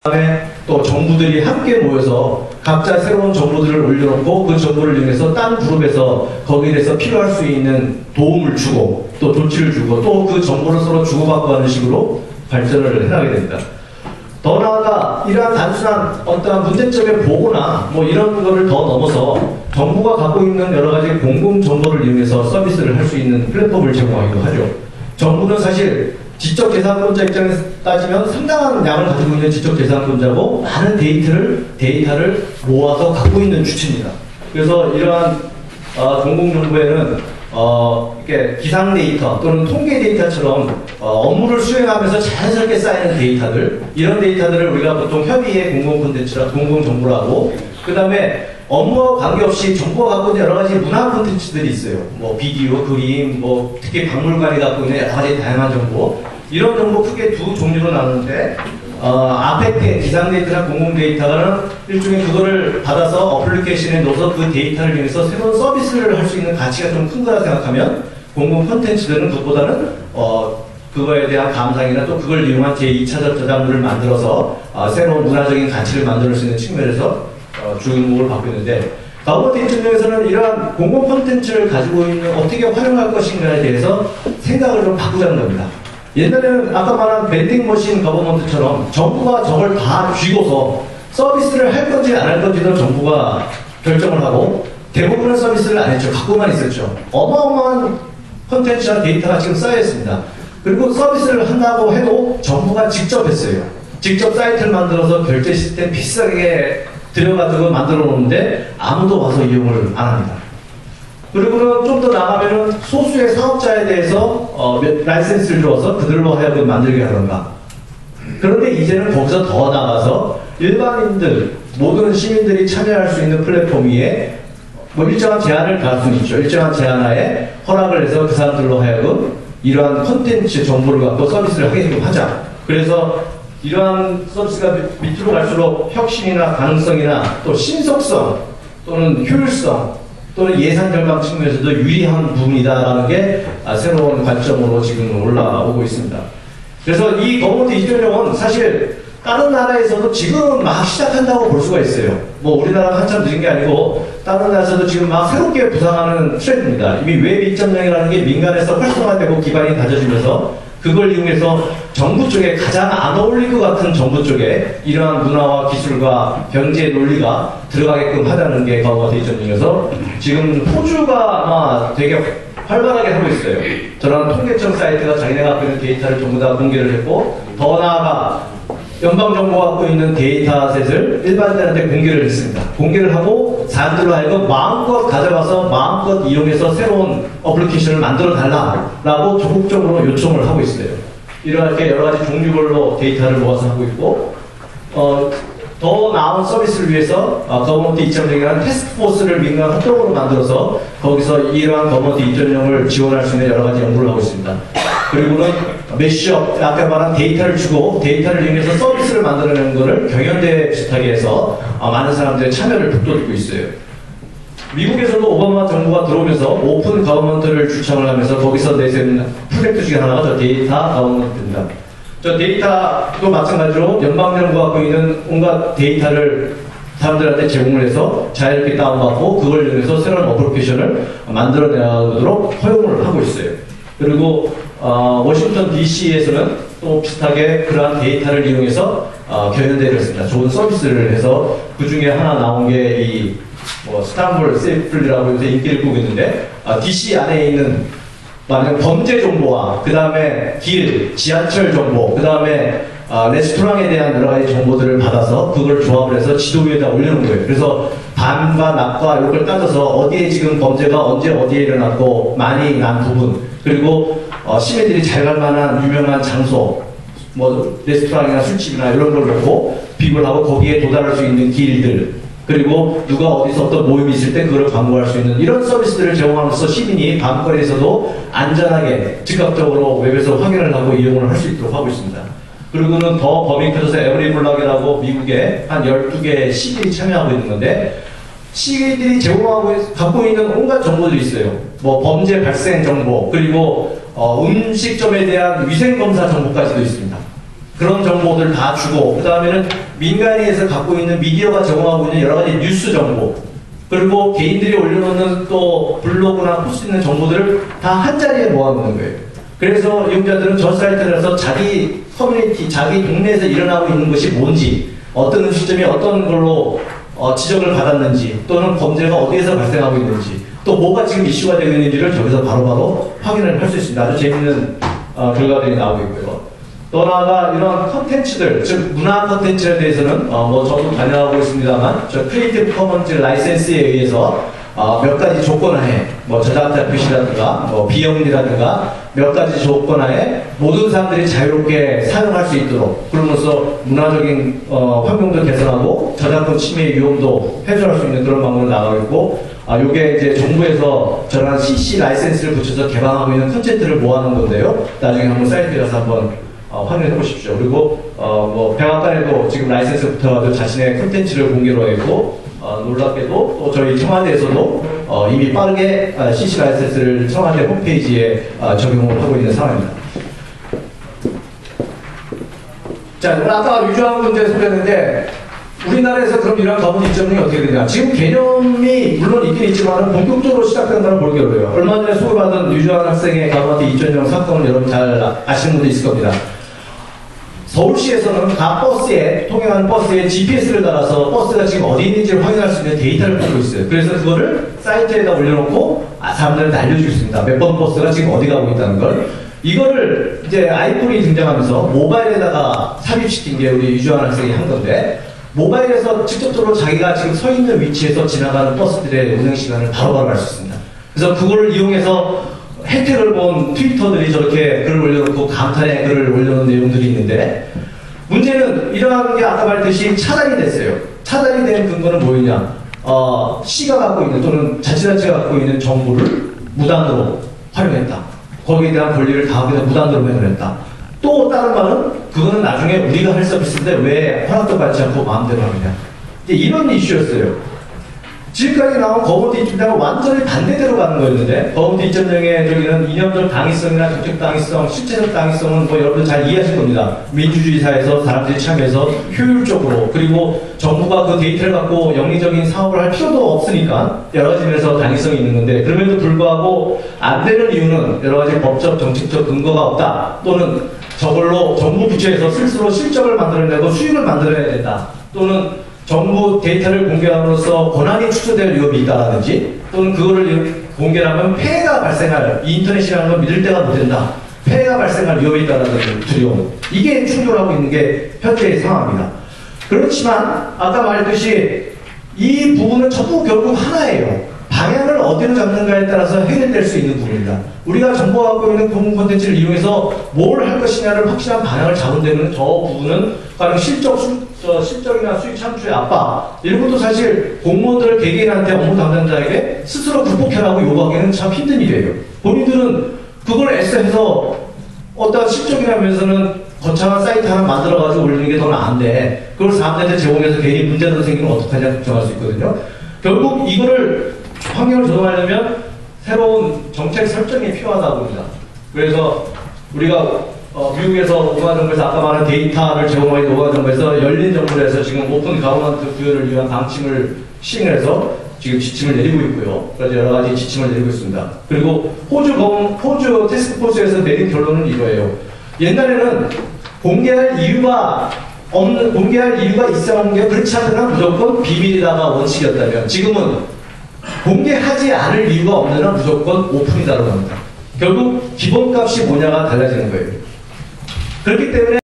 다음에 또 정부들이 함께 모여서 각자 새로운 정보들을 올려놓고 그 정보를 이용해서 딴 그룹에서 거기에 대해서 필요할 수 있는 도움을 주고 또 조치를 주고 또 그 정보를 서로 주고받고 하는 식으로 발전을 해나가게 됩니다. 더 나아가 이러한 단순한 어떠한 문제점의 보고나 뭐 이런 거를 더 넘어서 정부가 갖고 있는 여러 가지 공공 정보를 이용해서 서비스를 할 수 있는 플랫폼을 제공하기도 하죠. 정부는 사실 지적재산권자 입장에서 따지면 상당한 양을 가지고 있는 지적재산권자고 많은 데이터를 모아서 갖고 있는 주체입니다. 그래서 이러한 공공정보에는 이렇게 기상 데이터 또는 통계 데이터처럼 업무를 수행하면서 자연스럽게 쌓이는 데이터들, 이런 데이터들을 우리가 보통 협의의 공공 콘텐츠라 공공정보라고, 그 다음에 업무와 관계없이 정부가 갖고 있는 여러 가지 문화 콘텐츠들이 있어요. 뭐 비디오, 그림, 뭐 특히 박물관이 갖고 있는 여러 가지 다양한 정보, 이런 정보 크게 두 종류로 나누는데 앞에 기상 데이터나 공공 데이터는 일종의 그거를 받아서 어플리케이션에 넣어서 그 데이터를 이용해서 새로운 서비스를 할 수 있는 가치가 좀 큰 거라 생각하면, 공공 콘텐츠들은 그것보다는 그거에 대한 감상이나 또 그걸 이용한 제2차적 저작물을 만들어서 새로운 문화적인 가치를 만들 수 있는 측면에서 주목을 받고 있는데, 가버넌트 입장에서는 이러한 공공 콘텐츠를 가지고 있는 어떻게 활용할 것인가에 대해서 생각을 좀 바꾸자는 겁니다. 옛날에는 아까 말한 밴딩머신 거버넌트처럼 정부가 저걸 다 쥐고서 서비스를 할 건지 안 할 건지도 정부가 결정을 하고 대부분의 서비스를 안 했죠. 갖고만 있었죠. 어마어마한 콘텐츠와 데이터가 지금 쌓여 있습니다. 그리고 서비스를 한다고 해도 정부가 직접 했어요. 직접 사이트를 만들어서 결제 시스템 비싸게 들여가지고 만들어 놓는데 아무도 와서 이용을 안 합니다. 그리고는 좀 더 나가면은 소수의 사업자에 대해서 라이센스를 줘서 그들로 하여금 만들게 하던가. 그런데 이제는 거기서 더 나가서 일반인들, 모든 시민들이 참여할 수 있는 플랫폼 위에 뭐 일정한 제한을 갈 수는 있죠. 일정한 제한 하에 허락을 해서 그 사람들로 하여금 이러한 콘텐츠 정보를 갖고 서비스를 하게끔 하자. 그래서 이러한 서비스가 밑으로 갈수록 혁신이나 가능성이나 또 신속성 또는 효율성 또는 예산 절감 측면에서도 유리한 부분이다라는 게 새로운 관점으로 지금 올라오고 있습니다. 그래서 이 거버넌트 2.0은 사실 다른 나라에서도 지금 막 시작한다고 볼 수가 있어요. 뭐 우리나라가 한참 늦은 게 아니고 다른 나라에서도 지금 막 새롭게 부상하는 트렌드입니다. 이미 웹 2.0이라는 게 민간에서 활성화되고 기반이 다져지면서 그걸 이용해서 정부 쪽에 가장 안 어울릴 것 같은 정부 쪽에 이러한 문화와 기술과 경제 논리가 들어가게끔 하자는 게 거버넌트 2.0이어서 지금 호주가 아마 되게 활발하게 하고 있어요. 저런 통계청 사이트가 자기네가 갖고 있는 데이터를 전부 다 공개를 했고, 더 나아가 연방정부가 갖고 있는 데이터셋을 일반인들한테 공개를 했습니다. 공개를 하고 사람들로 하여금 마음껏 가져가서 마음껏 이용해서 새로운 어플리케이션을 만들어 달라라고 적극적으로 요청을 하고 있어요. 이렇게 여러 가지 종류별로 데이터를 모아서 하고 있고, 더 나은 서비스를 위해서 거버넌트 2.0이라는 태스크포스를 민간 합동으로 만들어서 거기서 이러한 거버넌트 2.0을 지원할 수 있는 여러 가지 연구를 하고 있습니다. 그리고는 매시업, 아까 말한 데이터를 주고 데이터를 이용해서 서비스를 만들어내는 것을 경연대회 비슷하게 해서 많은 사람들의 참여를 북돋고 있어요. 미국에서도 오바마 정부가 들어오면서 오픈 거버넌트를 주창을 하면서 거기서 내세운 프로젝트 중에 하나가 저 데이터 거버넌트입니다. 저 데이터도 마찬가지로 연방정부가 갖고 있는 온갖 데이터를 사람들한테 제공을 해서 자유롭게 다운받고 그걸 이용해서 새로운 어플리케이션을 만들어내도록 허용을 하고 있어요. 그리고 워싱턴 DC에서는 또 비슷하게 그러한 데이터를 이용해서 경연대회를 했습니다. 좋은 서비스를 해서 그 중에 하나 나온 게 이 스탄불 세이플리라고 요새 인기를 끌고 있는데 DC 안에 있는 만약 범죄 정보와 그 다음에 길, 지하철 정보, 그 다음에 레스토랑에 대한 여러 가지 정보들을 받아서 그걸 조합을 해서 지도 위에다 올려놓은 거예요. 그래서 밤과 낮과 이런 걸 따져서 어디에 지금 범죄가 언제 어디에 일어났고 많이 난 부분, 그리고 시민들이 잘 갈 만한 유명한 장소, 뭐 레스토랑이나 술집이나 이런 걸 놓고 비교를 하고 거기에 도달할 수 있는 길들, 그리고 누가 어디서 어떤 모임이 있을 때 그걸 광고할 수 있는 이런 서비스들을 제공하면서 시민이 밤거리에서도 안전하게 즉각적으로 웹에서 확인을 하고 이용을 할 수 있도록 하고 있습니다. 그리고는 더 범위 커져서 에브리블락이라고 미국에 한 12개의 시들이 참여하고 있는 건데, 시들이 제공하고 갖고 있는 온갖 정보들이 있어요. 뭐 범죄 발생 정보, 그리고 음식점에 대한 위생검사 정보까지도 있습니다. 그런 정보들 다 주고, 그 다음에는 민간에서 갖고 있는 미디어가 제공하고 있는 여러 가지 뉴스 정보, 그리고 개인들이 올려놓는 또 블로그나 포스트 있는 정보들을 다 한 자리에 모아놓는 거예요. 그래서 이용자들은 저 사이트에서 자기 커뮤니티, 자기 동네에서 일어나고 있는 것이 뭔지, 어떤 시점에 어떤 걸로 지적을 받았는지, 또는 범죄가 어디에서 발생하고 있는지, 또 뭐가 지금 이슈가 되고 있는지를 저기서 바로바로 확인을 할 수 있습니다. 아주 재밌는 결과들이 나오고 있고요. 또 나아가 이런 컨텐츠들, 즉 문화 컨텐츠에 대해서는 저도 관여하고 있습니다만, 저 크리에이티브 커먼즈 라이센스에 의해서 몇 가지 조건하에, 저작자 표시라든가, 비영리라든가 몇 가지 조건하에 모든 사람들이 자유롭게 사용할 수 있도록, 그러면서 문화적인 환경도 개선하고 저작권 침해 위험도 해소할 수 있는 그런 방법을 나가고 있고, 요게 이제 정부에서 저런 CC 라이센스를 붙여서 개방하고 있는 컨텐츠를 모아놓은 건데요. 나중에 한번 사이트에 가서 한번 확인해 보십시오. 그리고 백악관에도 지금 라이센스 붙어가지고 자신의 컨텐츠를 공개로 했고, 놀랍게도 또 저희 청와대에서도 이미 빠르게 CC 라이센스를 청와대 홈페이지에 적용을 하고 있는 상황입니다. 자, 아까 위조한 문제 소개했는데, 우리나라에서 그럼 이러한 가본 입점이 어떻게 되냐. 지금 개념이 물론 있긴 있지만 본격적으로 시작된다는 볼게요. 얼마 전에 소개받은 유조한 학생의 가본한테 입점형 사건을 여러분 잘 아시는 분도 있을 겁니다. 서울시에서는 각 버스에, 통행하는 버스에 GPS를 달아서 버스가 지금 어디 있는지를 확인할 수 있는 데이터를 갖고 있어요. 그래서 그거를 사이트에다 올려놓고 사람들한테 알려주고 있습니다. 몇 번 버스가 지금 어디 가고 있다는 걸. 이거를 이제 아이폰이 등장하면서 모바일에다가 삽입시킨 게 우리 유주환 학생이 한 건데, 모바일에서 직접적으로 자기가 지금 서 있는 위치에서 지나가는 버스들의 운행 시간을 바로바로 알 수 있습니다. 그래서 그거를 이용해서 혜택을 본 트위터들이 저렇게 글을 올려놓고 감탄의 글을 올려놓은 내용들이 있는데, 문제는 이러한 게 아까 말했듯이 차단이 됐어요. 차단이 된 근거는 뭐였냐? 시가 갖고 있는 또는 자치단체가 갖고 있는 정보를 무단으로 활용했다. 거기에 대한 권리를 다 그냥 무단으로 활용했다. 또 다른 말은 그거는 나중에 우리가 할 서비스인데 왜 허락도 받지 않고 마음대로 하느냐. 이제 이런 이슈였어요. 지금까지 나온 거부디 입점장은 완전히 반대대로 가는 거였는데, 거부디 입점장의 저기는 이념적 당위성이나 정책 당위성, 실체적 당위성은 여러분들 잘 이해하실 겁니다. 민주주의 사회에서 사람들이 참여해서 효율적으로, 그리고 정부가 그 데이터를 갖고 영리적인 사업을 할 필요도 없으니까 여러 가지 면에서 당위성이 있는 건데, 그럼에도 불구하고 안 되는 이유는 여러 가지 법적, 정책적 근거가 없다. 또는 저걸로 정부 부처에서 스스로 실적을 만들어내고 수익을 만들어내야 된다. 또는 정부 데이터를 공개함으로써 권한이 축소될 위험이 있다라든지, 또는 그거를 공개하면 폐해가 발생할, 이 인터넷이라는 걸 믿을 때가 못 된다. 폐해가 발생할 위험이 있다라는 두려움. 이게 충돌하고 있는 게 현재의 상황입니다. 그렇지만 아까 말했듯이 이 부분은 전부 결국 하나예요. 방향을 어디로 잡는가에 따라서 해결될 수 있는 부분입니다. 우리가 정보가 갖고 있는 공공 콘텐츠를 이용해서 뭘 할 것이냐를 확실한 방향을 잡은 데는 저 부분은 가령 실적이나 수익 창출의 압박, 이런 것도 사실 공무원들 개개인한테 업무 담당자에게 스스로 극복해라고 요구하기는 참 힘든 일이에요. 본인들은 그걸 애써해서 어떤 실적이라면서는 거창한 사이트 하나 만들어가지고 올리는 게 더 나은데, 그걸 사람들한테 제공해서 괜히 문제가 생기면 어떡하냐 걱정할 수 있거든요. 결국 이거를 환경을 조성하려면 새로운 정책 설정이 필요하다고 봅니다. 그래서 우리가 미국에서 오가정부에서 아까 말한 데이터를 제공하기 오가정부에서 열린 정부를 해서 지금 오픈 가버먼트 구현을 위한 방침을 시행해서 지금 지침을 내리고 있고요. 그래서 여러 가지 지침을 내리고 있습니다. 그리고 호주 태스크포스에서 내린 결론은 이거예요. 옛날에는 공개할 이유가 있어야 하는 게, 그렇지 않으면 무조건 비밀이다가 원칙이었다면, 지금은 공개하지 않을 이유가 없는 한 무조건 오픈이다라고 합니다. 결국 기본값이 뭐냐가 달라지는 거예요. 그렇기 때문에